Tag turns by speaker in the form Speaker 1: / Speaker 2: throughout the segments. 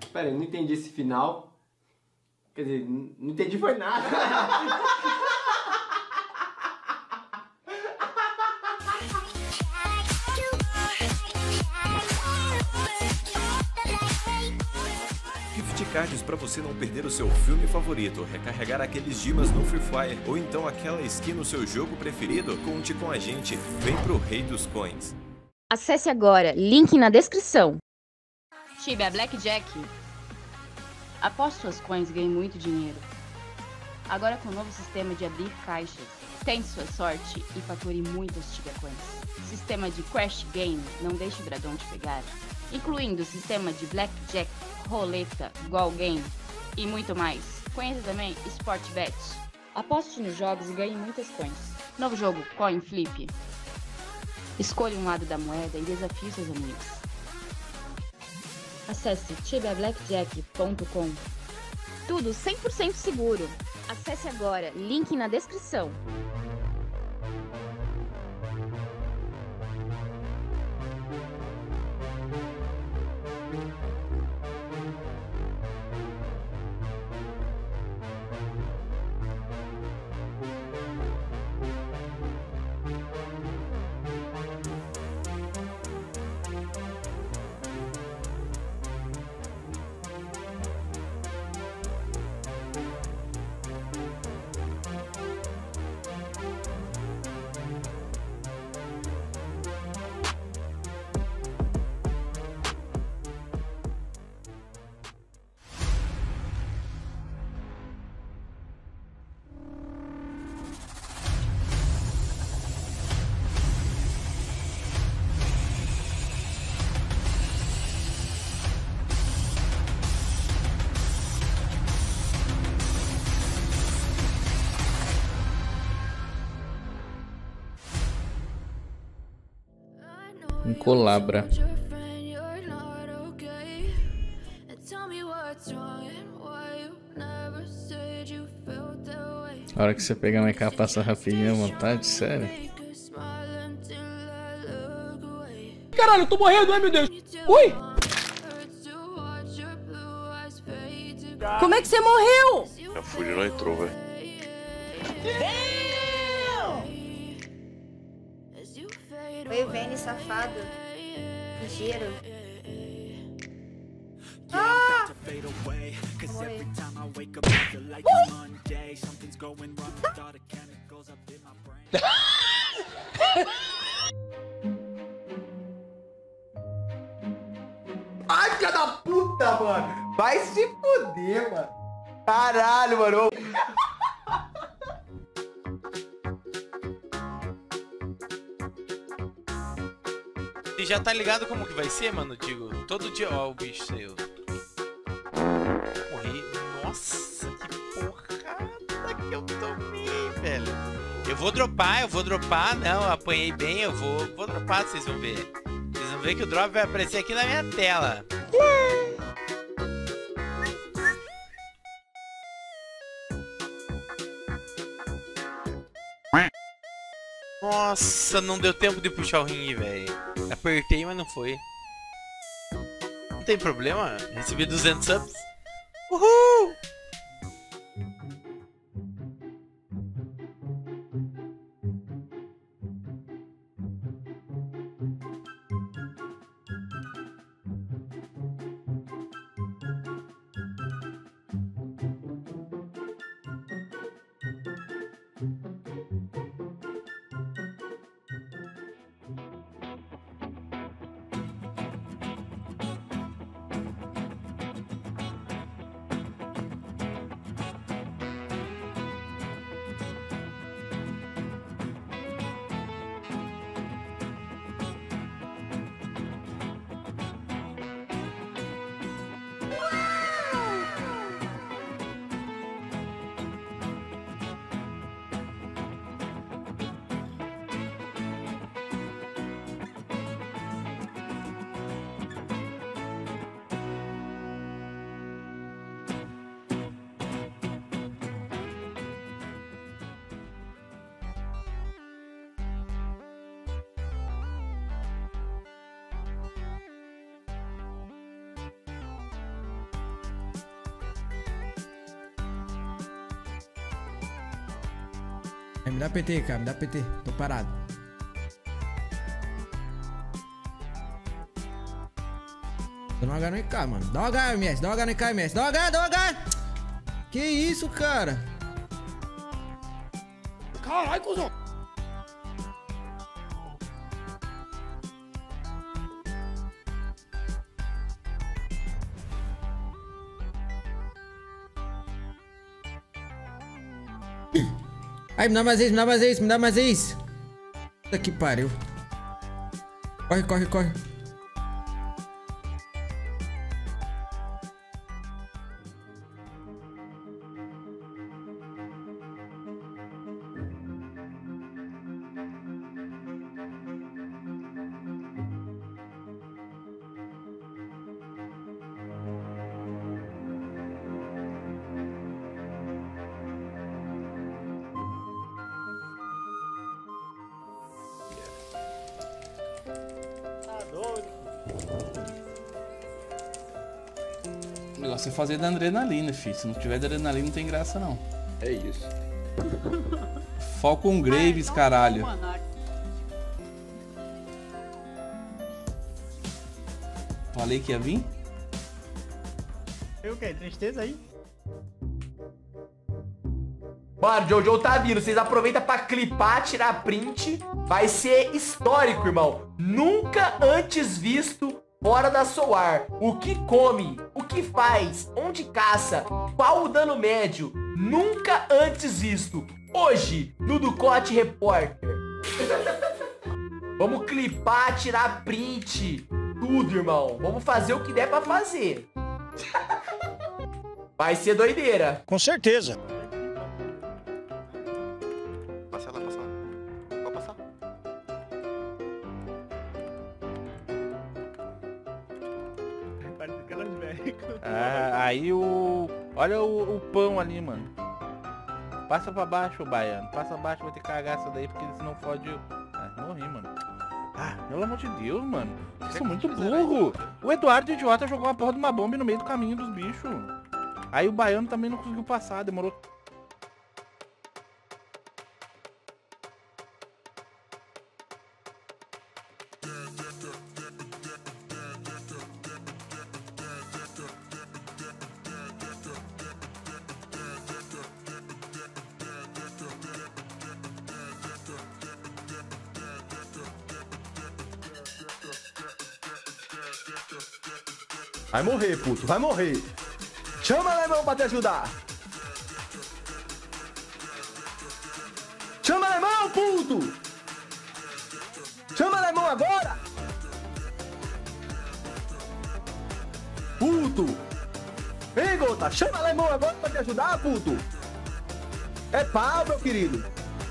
Speaker 1: Pera aí, eu não entendi esse final. Quer dizer, não entendi foi nada.
Speaker 2: Gift cards para você não perder o seu filme favorito, recarregar aqueles dimas no Free Fire ou então aquela skin no seu jogo preferido? Conte com a gente, vem pro Rei dos Coins.
Speaker 3: Acesse agora, link na descrição.
Speaker 4: Tibia Blackjack. Aposte suas coins e ganhe muito dinheiro. Agora com o novo sistema de abrir caixas, tente sua sorte e fature muitas Tibia Coins. Sistema de Crash Game, não deixe o dragão te pegar. Incluindo sistema de Blackjack, roleta, Goal Game e muito mais. Conheça também Sport Bet. Aposte nos jogos e ganhe muitas coins. Novo jogo Coin Flip. Escolha um lado da moeda e desafie seus amigos. Acesse tibiablackjack.com.
Speaker 3: Tudo 100% seguro. Acesse agora, link na descrição.
Speaker 5: Um colabra. A hora que você pegar minha capa passa rapidinho à vontade, sério?
Speaker 1: Caralho, eu tô morrendo, ai meu Deus. Ui!
Speaker 6: Como é que você morreu?
Speaker 7: A Fúria não entrou, velho.
Speaker 8: Oi, Vene, safado. Ligeiro. Ah!
Speaker 1: Ai, filha da puta, mano. Vai se fuder, mano. Caralho, mano.
Speaker 9: Você já tá ligado como que vai ser, mano? Digo, todo dia... Ó, o bicho saiu. Morri. Nossa, que porrada que eu tomei, velho. Eu vou dropar. Não, apanhei bem, eu vou dropar, vocês vão ver. Vocês vão ver que o drop vai aparecer aqui na minha tela. Nossa, não deu tempo de puxar o ringue, velho. Apertei, mas não foi. Não tem problema, recebi 200 subs. Uhul!
Speaker 7: Me dá PT, cara, me dá PT. Tô parado. Tô no H no IK, mano. Dá um H, MS. Dá um H no IK, MS. Dá um H, dá um H. Que isso, cara? Caralho, cuzão. Ai, me dá mais isso, me dá mais isso, me dá mais isso. Puta que pariu. Corre, corre, corre.
Speaker 10: O negócio é fazer da adrenalina, filho. Se não tiver adrenalina, não tem graça, não.
Speaker 1: É isso.
Speaker 10: Falcon Graves, caralho. Falei que ia vir?
Speaker 11: Eu o quê? Tristeza aí?
Speaker 1: Mano, Jojo tá vindo. Vocês aproveitam pra clipar, tirar print. Vai ser histórico, irmão. Nunca antes visto fora da Solar. O que come, o que faz, onde caça, qual o dano médio. Nunca antes visto. Hoje, no Ducote Repórter. Vamos clipar, tirar print. Tudo, irmão. Vamos fazer o que der pra fazer. Vai ser doideira.
Speaker 11: Com certeza.
Speaker 12: Passa lá, passa lá. Pode passar.
Speaker 13: Ah, aí o... Olha o pão ali, mano. Passa pra baixo, baiano. Passa abaixo, vai ter que cagar essa daí, porque senão fode... Ah, morri, mano. Ah, pelo amor de Deus, mano. Vocês são muito burro. O Eduardo idiota jogou uma porra de uma bomba no meio do caminho dos bichos. Aí o baiano também não conseguiu passar, demorou...
Speaker 1: Vai morrer, puto, vai morrer. Chama alemão pra te ajudar. Chama alemão, puto. Chama alemão agora. Puto. Ei, gota, chama alemão agora pra te ajudar, puto. É pau, meu querido.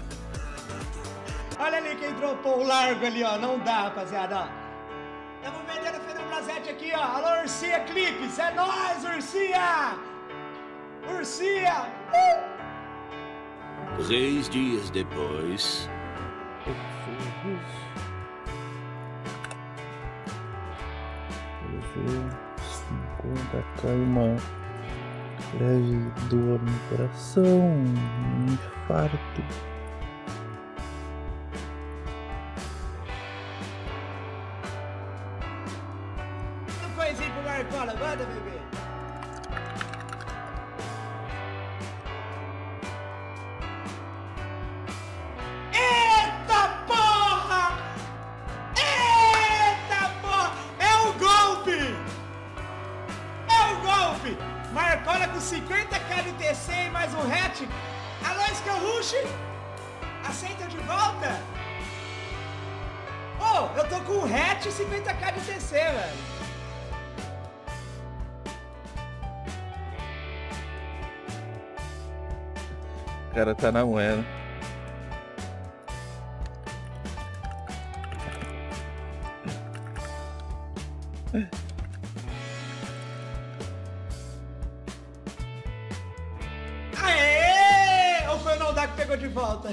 Speaker 11: Olha ali quem dropou o largo ali, ó. Não dá, rapaziada, ó. Tamo vendendo Fenoblazete aqui, ó. Alô, Ursia Clipes. É nóis, Ursia! Ursia!
Speaker 14: 3 dias depois...
Speaker 5: Segunda cai uma leve dor no coração, um infarto.
Speaker 11: Um coisinho pro Marcola, manda, bebê. Eita porra! Eita porra! É o golpe! É o golpe! Marcola com 50k de TC e mais um hatch. Alô, Skelrush? Aceita de volta? Oh, eu tô com um hatch e 50k de TC, velho.
Speaker 13: O cara tá na moeda.
Speaker 11: Aê! Ou foi o Noldak que pegou de volta?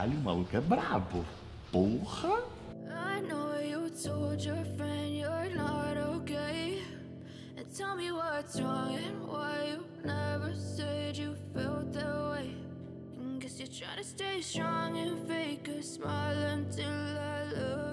Speaker 15: Caralho, o maluco é brabo. Porra!
Speaker 16: I know you told your friend you're not okay. And tell me what's wrong and why you never said you felt that way. And guess you're trying to stay strong and fake a smile until I love